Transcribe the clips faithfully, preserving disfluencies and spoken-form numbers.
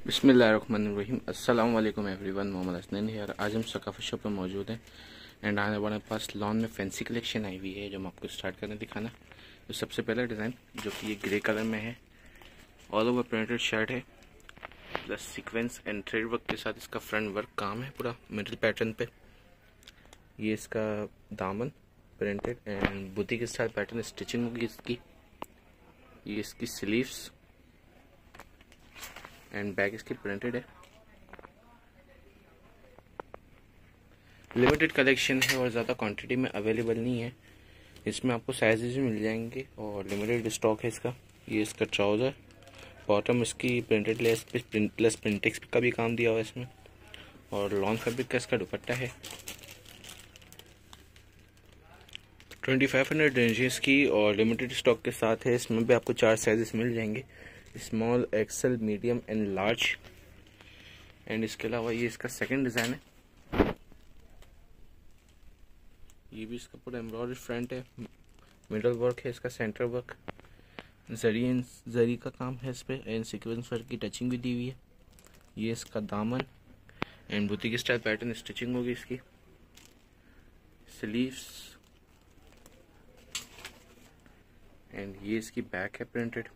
बिस्मिल्लाहिर्रहमानिर्रहीम। अस्सलाम वालेकुम एवरीवन। मोहम्मद हसनैन यार, आज हम सकाफत शॉप पर मौजूद हैं एंड आने वाले पास लॉन में फैंसी कलेक्शन आई हुई है जो हम आपको स्टार्ट करने दिखाना। तो सबसे पहला डिज़ाइन जो कि ये ग्रे कलर में है, ऑल ओवर प्रिंटेड शर्ट है plus sequence and thread work के साथ इसका फ्रंट वर्क काम है पूरा मिडल पैटर्न पे। ये इसका दामन printed and boutique style pattern stitching होगी इसकी। ये इसकी स्लीव्स एंड बैक इसकी प्रिंटेड है। लिमिटेड कलेक्शन है और ज़्यादा क्वांटिटी में अवेलेबल नहीं है। इसमें आपको साइजेस भी मिल जाएंगे और लिमिटेड स्टॉक है इसका। ये इसका ट्राउज़र, बॉटम इसकी प्रिंटेड लेस प्लस प्रिंटेक्स का भी काम दिया हुआ है इसमें, और लॉन फैब्रिक का इसका दुपट्टा है। ट्वेंटी फाइव हंड्रेड रेंजेस की और लिमिटेड स्टॉक के साथ है। इसमें भी आपको चार साइजेस मिल जाएंगे, small, XL, medium and large. And इसके अलावा ये इसका सेकंड डिज़ाइन है। ये भी इसका पूरा एम्ब्रॉयडरी फ्रंट है, मिडल वर्क है इसका, centre work, zari and zari का काम है इस पे एंड सीक्वेंस वर्क की टचिंग भी दी हुई है। ये इसका दामन and boutique style pattern stitching होगी इसकी। स्लीव्स एंड ये इसकी बैक है printed.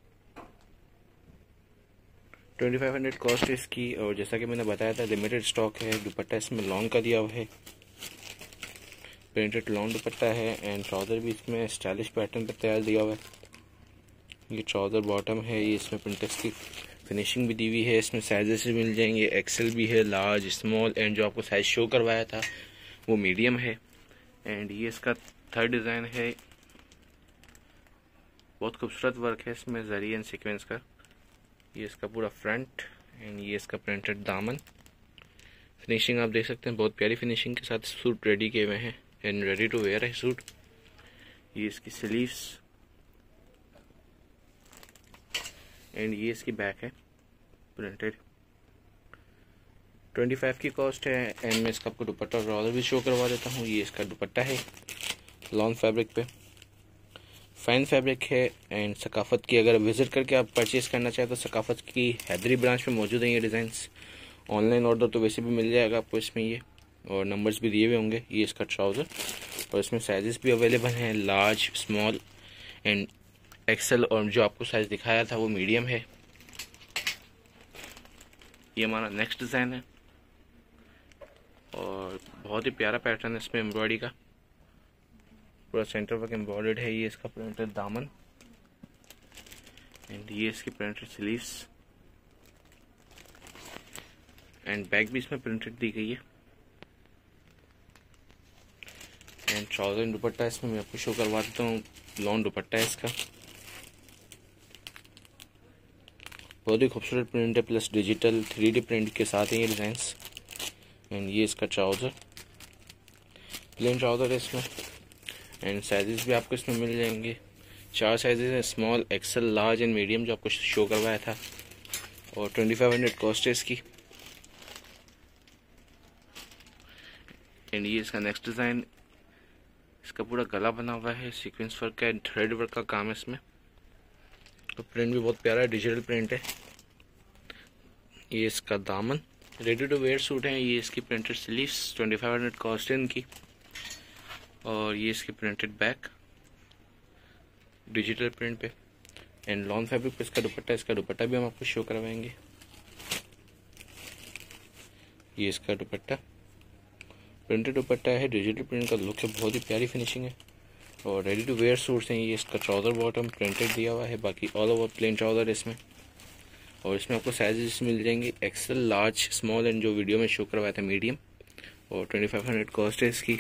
Twenty five hundred cost है इसकी और जैसा कि मैंने बताया था लिमिटेड स्टॉक है। दुपट्टा इसमें लॉन्ग का दिया हुआ है, प्रिंटेड लॉन्ग दुपट्टा है एंड ट्राउज़र भी इसमें स्टाइलिश पैटर्न पर तैयार दिया हुआ है। ये ट्राउज़र बॉटम है, ये इसमें प्रिंटेक्स की फिनिशिंग भी दी हुई है। इसमें साइजेस भी मिल जाएंगे, एक्सेल भी है, लार्ज, स्मॉल एंड जो आपको साइज शो करवाया था वो मीडियम है। एंड ये इसका थर्ड डिज़ाइन है, बहुत खूबसूरत वर्क है इसमें जरी एंड सीक्वेंस का। ये इसका पूरा फ्रंट एंड ये इसका प्रिंटेड दामन। फिनिशिंग आप देख सकते हैं, बहुत प्यारी फिनिशिंग के साथ सूट रेडी किए हुए हैं एंड रेडी टू वेयर है सूट। ये इसकी स्लीव्स एंड ये इसकी बैक है प्रिंटेड। ट्वेंटी फाइव की कॉस्ट है एंड मैं इसका आपको दुपट्टा और ट्राउज़र भी शो करवा देता हूँ। ये इसका दुपट्टा है लॉन फैब्रिक पे, फाइन फैब्रिक है एंड सकाफत की अगर विजिट करके आप परचेज करना चाहें तो सकाफत की हैदरी ब्रांच में मौजूद है ये डिज़ाइंस। ऑनलाइन ऑर्डर तो वैसे भी मिल जाएगा आपको इसमें ये, और नंबर्स भी दिए हुए होंगे। ये इसका ट्राउज़र और इसमें साइजेस भी अवेलेबल हैं, लार्ज, स्मॉल एंड एक्सेल, और जो आपको साइज दिखाया था वो मीडियम है। ये हमारा नेक्स्ट डिज़ाइन है और बहुत ही प्यारा पैटर्न है इसमें एम्ब्रॉयडरी का, पूरा सेंटर वर्क एम्ब्रॉयडर्ड है। ये इसका प्रिंटेड दामन एंड ये इसकी प्रिंटेड स्लीव्स एंड बैक भी इसमें प्रिंटेड दी गई है। एंड ट्राउज़र एंड दुपट्टा इसमें मैं आपको शो करवा देता हूँ। लॉन्ग दुपट्टा है इसका, बहुत ही खूबसूरत प्रिंट है plus digital three D print के साथ है ये डिज़ाइंस। एंड ये इसका ट्राउज़र, प्लेन ट्राउज़र है इसमें एंड साइजेस भी आपको इसमें मिल जाएंगे। चार साइजेस हैं, small, XL, large and medium, जो आपको शो करवाया था, और ट्वेंटी फाइव हंड्रेड कॉस्ट है इसकी। एंड ये इसका नेक्स्ट डिज़ाइन, इसका पूरा गला बना हुआ है, सीक्वेंस वर्क का एंड थ्रेड वर्क का काम है इसमें, तो प्रिंट भी बहुत प्यारा है, डिजिटल प्रिंट है। ये इसका दामन, रेडी टू वेयर सूट है। ये इसकी printed sleeves, twenty five hundred cost है इनकी, और ये इसकी प्रिंटेड बैक डिजिटल प्रिंट पे एंड लॉन फैब्रिक पे इसका दुपट्टा। इसका दुपट्टा भी हम आपको शो करवाएंगे। ये इसका दुपट्टा प्रिंटेड दुपट्टा है, डिजिटल प्रिंट का लुक है, बहुत ही प्यारी फिनिशिंग है और रेडी टू वेयर सूट्स हैं। ये इसका ट्राउज़र बॉटम प्रिंटेड दिया हुआ है, बाकी ऑल ओवर प्लेन ट्राउज़र है इसमें, और इसमें आपको साइजेस मिल जाएंगे, एक्सेल, लार्ज, स्मॉल एंड जो वीडियो में शो करवाया था मीडियम, और ट्वेंटी फाइव हंड्रेड कॉस्ट है इसकी।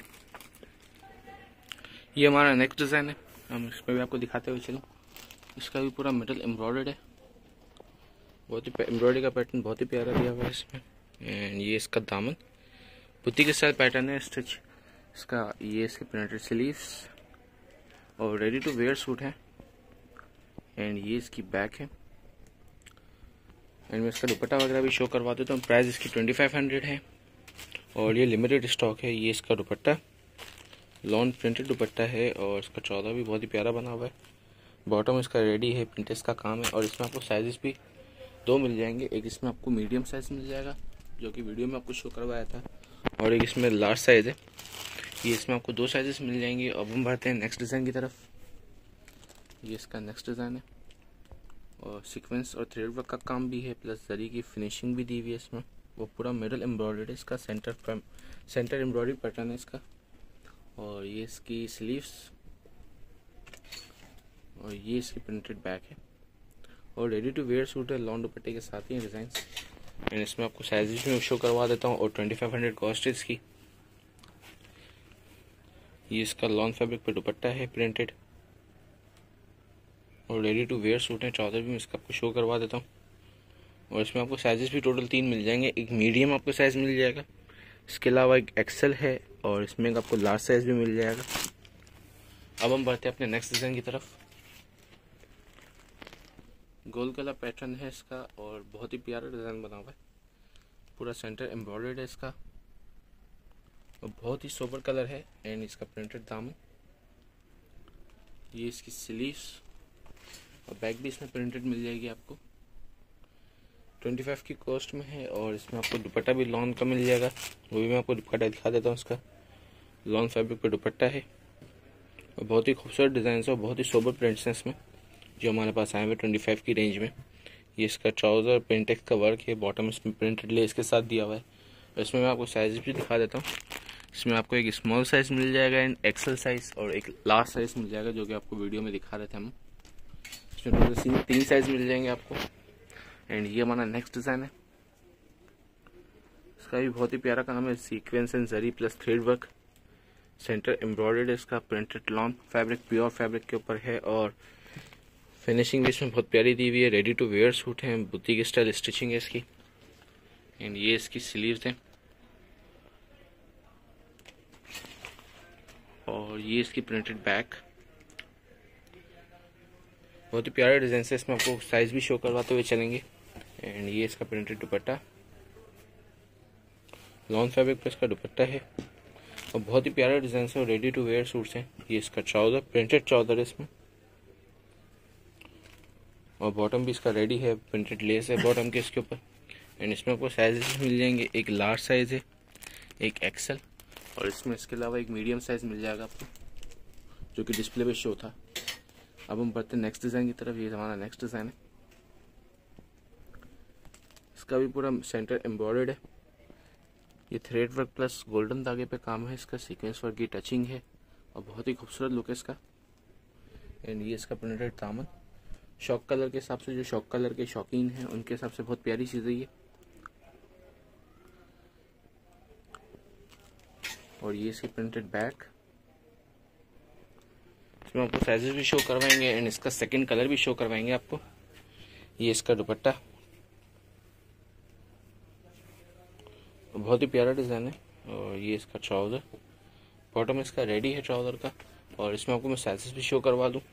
ये हमारा नेक्स्ट डिज़ाइन है, हम इसमें भी आपको दिखाते हुए चलें। इसका भी पूरा मेटल एम्ब्रॉयडर्ड है, बहुत ही एम्ब्रॉयडरी का पैटर्न बहुत ही प्यारा दिया हुआ है इसमें। एंड ये इसका दामन बुटीक स्टाइल पैटर्न है स्टिच इसका। ये इसके प्रिंटेड स्लीव्स और रेडी टू वेयर सूट है एंड ये इसकी बैक है। एंड मैं इसका दुपट्टा वगैरह भी शो करवा देता हूँ। प्राइस इसकी ट्वेंटी फाइव हंड्रेड है और ये लिमिटेड स्टॉक है। ये इसका दुपट्टा लॉन्ग प्रिंटेड दुपट्टा है और इसका ट्राउज़र भी बहुत ही प्यारा बना हुआ है। बॉटम इसका रेडी है, प्रिंटेस का काम है और इसमें आपको साइजेस भी दो मिल जाएंगे। एक इसमें आपको मीडियम साइज़ मिल जाएगा जो कि वीडियो में आपको शो करवाया था, और एक इसमें लार्ज साइज़ है। ये इसमें आपको दो साइजेस मिल जाएंगे। अब हम बढ़ते हैं नेक्स्ट डिज़ाइन की तरफ। ये इसका नेक्स्ट डिज़ाइन है और सीक्वेंस और थ्रेड वर्क का काम भी है, प्लस जरी की फिनिशिंग भी दी हुई है इसमें। वो पूरा मिडल एम्ब्रॉयडरी है इसका, सेंटर सेंटर एम्ब्रॉयडरी पैटर्न है इसका। और ये इसकी स्लीव्स और ये इसकी प्रिंटेड बैक है और रेडी टू वेयर सूट है लॉन दुपट्टे के साथ ही डिज़ाइन। एंड इसमें आपको साइजेस में शो करवा देता हूँ और ट्वेंटी फाइव हंड्रेड कॉस्ट है इसकी। ये इसका लॉन फैब्रिक पे दुपट्टा है प्रिंटेड और रेडी टू वेयर सूट है। चादर भी मैं इसका आपको शो करवा देता हूँ और इसमें आपको साइजेस भी टोटल तीन मिल जाएंगे। एक मीडियम आपको साइज़ मिल जाएगा, इसके अलावा एक एक्सेल है और इसमें आपको लार्ज साइज़ भी मिल जाएगा। अब हम बढ़ते हैं अपने नेक्स्ट डिज़ाइन की तरफ। गोल गला पैटर्न है इसका और बहुत ही प्यारा डिज़ाइन बना हुआ है। पूरा सेंटर एम्ब्रॉयडर्ड है इसका और बहुत ही सोबर कलर है। एंड इसका प्रिंटेड दामन, ये इसकी स्लीव्स और बैक भी इसमें प्रिंटेड मिल जाएगी आपको। पच्चीस की कॉस्ट में है और इसमें आपको दुपट्टा भी लॉन का मिल जाएगा। वो भी मैं आपको दुपट्टा दिखा देता हूँ। इसका लॉन फैब्रिक पे दुपट्टा है और बहुत ही खूबसूरत डिज़ाइन है और बहुत ही सोबर प्रिंट्स हैं इसमें जो हमारे पास आए हुए पच्चीस की रेंज में। ये इसका ट्राउज़र प्रिंटेक्स का वर्क है, बॉटम इसमें प्रिंटेड लेस के साथ दिया हुआ है। और इसमें मैं आपको साइज भी दिखा देता हूँ। इसमें आपको एक स्मॉल साइज़ मिल जाएगा एंड एक्सेल साइज़ और एक लार्ज साइज़ मिल जाएगा जो कि आपको वीडियो में दिखा रहे थे हम। इसमें टोटल तीन साइज़ मिल जाएंगे आपको। एंड ये हमारा नेक्स्ट डिज़ाइन है, इसका भी बहुत ही प्यारा काम है। Sequence and zari plus thread work, centre embroidered है इसका, printed lawn fabric pure fabric के ऊपर है और फिनिशिंग भी इसमें बहुत प्यारी दी हुई है। रेडी टू वेयर सूट है, बुटीक स्टाइल स्टिचिंग है इसकी। एंड ये इसकी स्लीव्स हैं और ये इसकी प्रिंटेड बैक। बहुत ही प्यारे डिज़ाइन है, इसमें आपको साइज भी शो करवाते हुए चलेंगे। एंड ये इसका प्रिंटेड दुपट्टा, लॉन फैब्रिक पे इसका दुपट्टा है और बहुत ही प्यारे डिज़ाइन है और रेडी टू वेयर सूट्स हैं। ये इसका ट्राउज़र प्रिंटेड ट्राउज़र है इसमें और बॉटम भी इसका रेडी है, प्रिंटेड लेस है बॉटम के इसके ऊपर। एंड इसमें आपको साइजेस मिल जाएंगे, एक लार्ज साइज़ है, एक एक्सेल और इसमें इसके अलावा एक मीडियम साइज़ मिल जाएगा आपको जो कि डिस्प्ले पे शो था। अब हम बढ़ते हैं नेक्स्ट डिज़ाइन की तरफ। ये हमारा नेक्स्ट डिज़ाइन है, इसका भी पूरा सेंटर एम्ब्रॉयडर्ड है। ये थ्रेड वर्क प्लस गोल्डन धागे पे काम है इसका, सीक्वेंस वर्क की टचिंग है और बहुत ही खूबसूरत लुक है इसका। एंड ये इसका प्रिंटेड दामन, शॉक कलर के हिसाब से जो शॉक कलर के शौकीन हैं उनके हिसाब से बहुत प्यारी चीज़ है ये। और ये इसकी प्रिंटेड बैक, इसमें आपको साइजेस भी शो करवाएंगे एंड इसका सेकंड कलर भी शो करवाएंगे आपको। ये इसका दुपट्टा, बहुत ही प्यारा डिज़ाइन है। और ये इसका ट्राउज़र, बॉटम इसका रेडी है ट्राउज़र का और इसमें आपको मैं साइजेस भी शो करवा दूँ।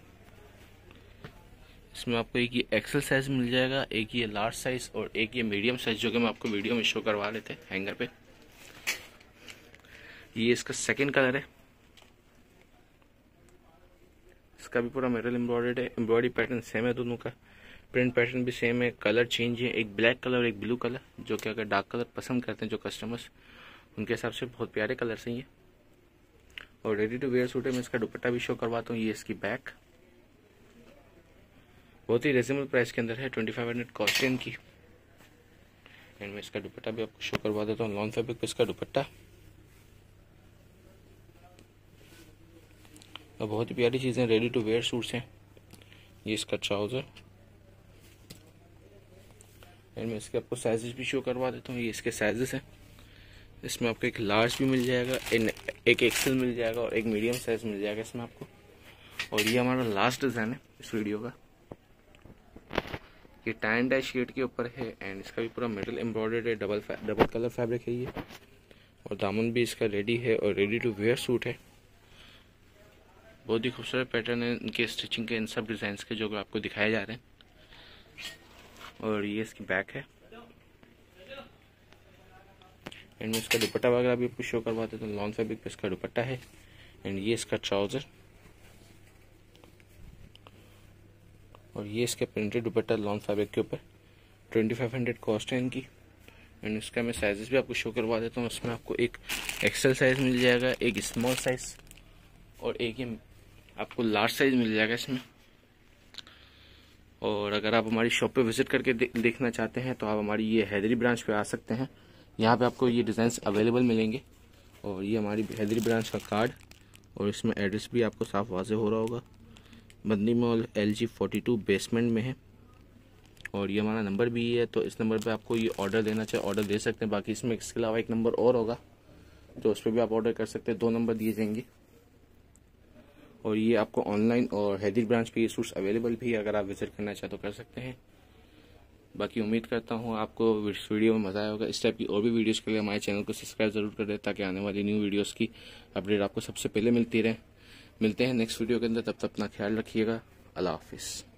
इसमें आपको एक ये एक्सेल साइज मिल जाएगा, एक ये लार्ज साइज और एक ये मीडियम साइज जो कि मैं आपको वीडियो में शो करवा रहे थे हैंगर पे। ये इसका सेकंड कलर है, इसका भी पूरा मिरर एम्ब्रॉयडर्ड है। एम्ब्रॉयडरी पैटर्न सेम है दोनों का, प्रिंट पैटर्न भी सेम है, कलर चेंज है, एक ब्लैक कलर और एक ब्लू कलर जो कि अगर डार्क कलर पसंद करते हैं जो कस्टमर्स उनके हिसाब से बहुत प्यारे कलर हैं ये। और रेडी टू वेयर सूट है, मैं इसका दुपट्टा भी शो करवाता हूँ। ये इसकी बैक, बहुत ही रिजनेबल प्राइस के अंदर है, ट्वेंटी फाइव हंड्रेड कॉस्ट है इनकी। एंड मैं इसका दुपट्टा भी आपको शो करवा देता हूँ। लॉन फैब्रिक पे इसका दुपट्टा और बहुत ही प्यारी चीज़ें, रेडी टू वेयर सूट्स हैं। ये इसका ट्राउज़र एंड मैं इसके आपको साइजेस भी शो करवा देता हूँ। ये इसके साइजेस हैं, इसमें आपको एक लार्ज भी मिल जाएगा, एक एक्सेल मिल जाएगा और एक मीडियम साइज मिल जाएगा इसमें आपको। और ये हमारा लास्ट डिज़ाइन है इस वीडियो का, ये टाई एंड डाई शेड के ऊपर है एंड इसका भी पूरा मेटल एम्ब्रॉयडर्ड है, डबल डबल कलर फैब्रिक है ये। और दामन भी इसका रेडी है और रेडी टू वेयर सूट है। बहुत ही खूबसूरत पैटर्न है इनके स्टिचिंग के, इन सब डिज़ाइन के जो आपको दिखाए जा रहे हैं। और ये इसकी बैक है एंड मैं इसका दुपट्टा वगैरह भी आपको शो करवा देता हूँ। लॉन फैब्रिक पे इसका दुपट्टा है एंड ये इसका ट्राउज़र और ये इसका प्रिंटेड दुपट्टा लॉन फैब्रिक के ऊपर। ट्वेंटी फाइव हंड्रेड कॉस्ट है इनकी। एंड इसका मैं साइजेस भी आपको शो करवा देता हूँ। इसमें आपको एक एक्सेल साइज मिल जाएगा, एक स्मॉल साइज और एक ये आपको लार्ज साइज मिल जाएगा इसमें। और अगर आप हमारी शॉप पे विजिट करके दे, देखना चाहते हैं तो आप हमारी ये हैदरी ब्रांच पे आ सकते हैं। यहाँ पे आपको ये डिज़ाइंस अवेलेबल मिलेंगे। और ये हमारी हैदरी ब्रांच का कार्ड, और इसमें एड्रेस भी आपको साफ वाज़े हो रहा होगा। बंदी mall L G forty two basement में है। और ये हमारा नंबर भी है, तो इस नंबर पे आपको ये ऑर्डर देना चाहे ऑर्डर दे सकते हैं। बाकी इसमें इसके अलावा एक नंबर और होगा, तो उस पर भी आप ऑर्डर कर सकते हैं। दो नंबर दिए जाएंगे। और ये आपको ऑनलाइन और हैदरी ब्रांच पे ये सूट्स अवेलेबल भी है, अगर आप विजिट करना चाहें तो कर सकते हैं। बाकी उम्मीद करता हूँ आपको इस वीडियो में मज़ा आया होगा। इस टाइप की और भी वीडियोस के लिए हमारे चैनल को सब्सक्राइब ज़रूर कर दें, ताकि आने वाली न्यू वीडियोस की अपडेट आपको सबसे पहले मिलती रहे। मिलते हैं नेक्स्ट वीडियो के अंदर, तब तक अपना ख्याल रखिएगा। अल्लाह हाफिज़।